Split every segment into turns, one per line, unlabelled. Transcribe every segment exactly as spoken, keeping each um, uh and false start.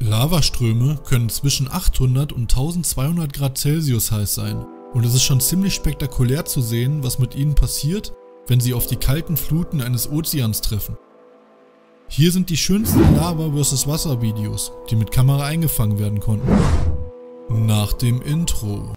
Lavaströme können zwischen achthundert und eintausendzweihundert Grad Celsius heiß sein und es ist schon ziemlich spektakulär zu sehen, was mit ihnen passiert, wenn sie auf die kalten Fluten eines Ozeans treffen. Hier sind die schönsten Lava versus Wasser Videos, die mit Kamera eingefangen werden konnten. Nach dem Intro.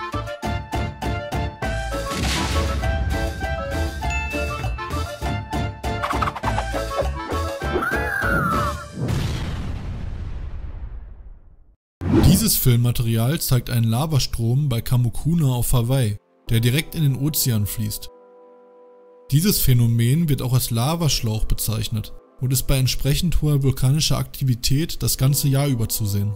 Dieses Filmmaterial zeigt einen Lavastrom bei Kamukuna auf Hawaii, der direkt in den Ozean fließt. Dieses Phänomen wird auch als Lavaschlauch bezeichnet und ist bei entsprechend hoher vulkanischer Aktivität das ganze Jahr über zu sehen.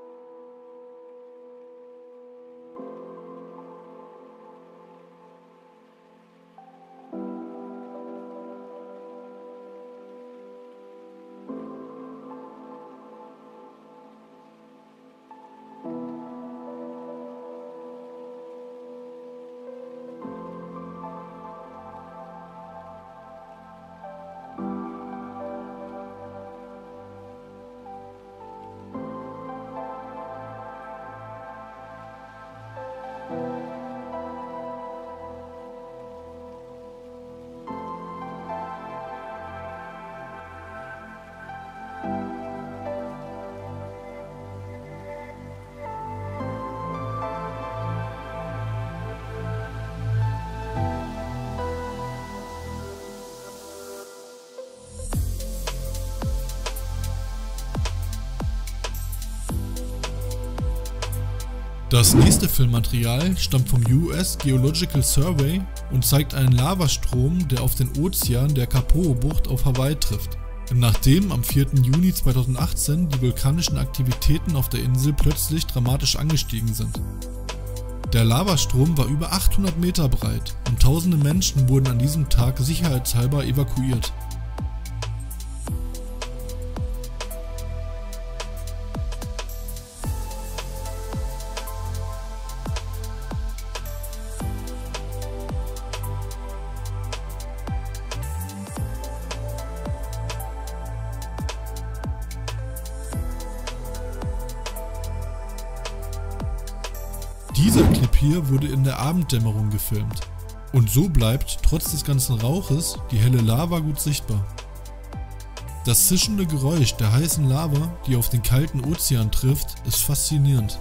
Das nächste Filmmaterial stammt vom U S Geological Survey und zeigt einen Lavastrom, der auf den Ozean der Kapoho-Bucht auf Hawaii trifft, nachdem am vierten Juni zweitausendachtzehn die vulkanischen Aktivitäten auf der Insel plötzlich dramatisch angestiegen sind. Der Lavastrom war über achthundert Meter breit und tausende Menschen wurden an diesem Tag sicherheitshalber evakuiert. Dieser Clip hier wurde in der Abenddämmerung gefilmt und so bleibt trotz des ganzen Rauches die helle Lava gut sichtbar. Das zischende Geräusch der heißen Lava, die auf den kalten Ozean trifft, ist faszinierend.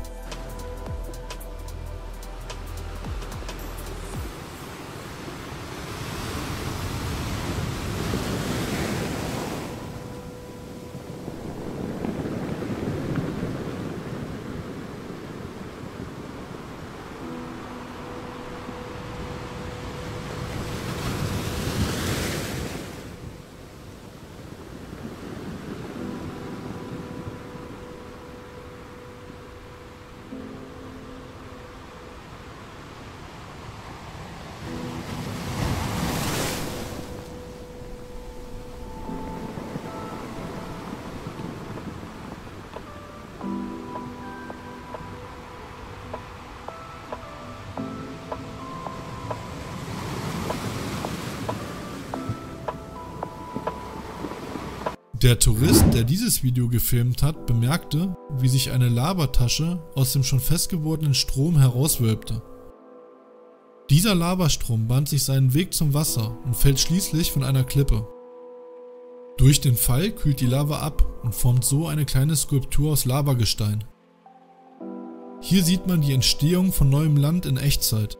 Der Tourist, der dieses Video gefilmt hat, bemerkte, wie sich eine Lavatasche aus dem schon festgewordenen Strom herauswölbte. Dieser Lavastrom bahnt sich seinen Weg zum Wasser und fällt schließlich von einer Klippe. Durch den Fall kühlt die Lava ab und formt so eine kleine Skulptur aus Lavagestein. Hier sieht man die Entstehung von neuem Land in Echtzeit.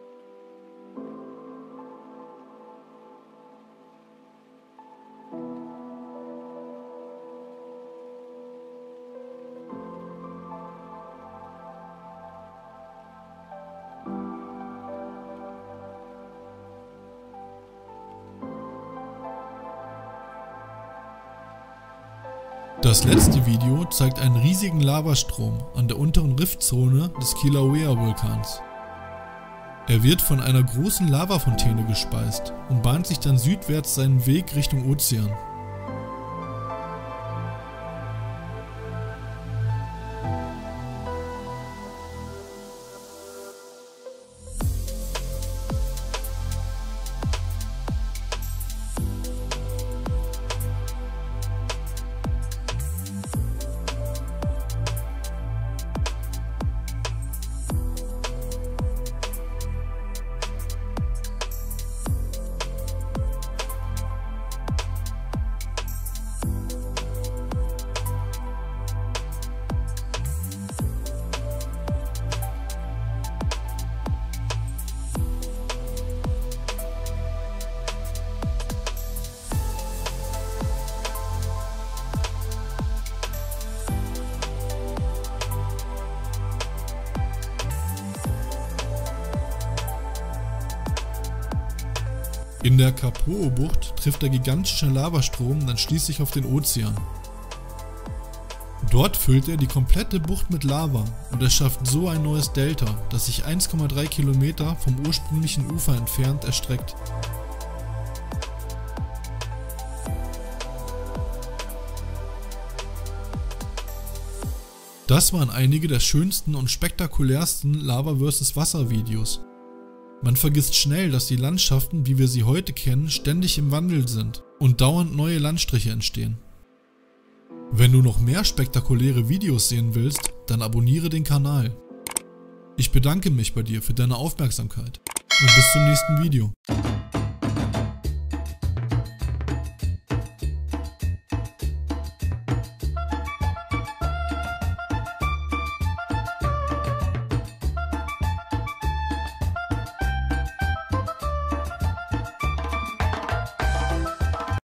Das letzte Video zeigt einen riesigen Lavastrom an der unteren Riftzone des Kilauea-Vulkans. Er wird von einer großen Lavafontäne gespeist und bahnt sich dann südwärts seinen Weg Richtung Ozean. In der Kapoo-Bucht trifft der gigantische Lavastrom dann schließlich auf den Ozean. Dort füllt er die komplette Bucht mit Lava und erschafft so ein neues Delta, das sich eins Komma drei Kilometer vom ursprünglichen Ufer entfernt erstreckt. Das waren einige der schönsten und spektakulärsten Lava versus. Wasser Videos. Man vergisst schnell, dass die Landschaften, wie wir sie heute kennen, ständig im Wandel sind und dauernd neue Landstriche entstehen. Wenn du noch mehr spektakuläre Videos sehen willst, dann abonniere den Kanal. Ich bedanke mich bei dir für deine Aufmerksamkeit und bis zum nächsten Video.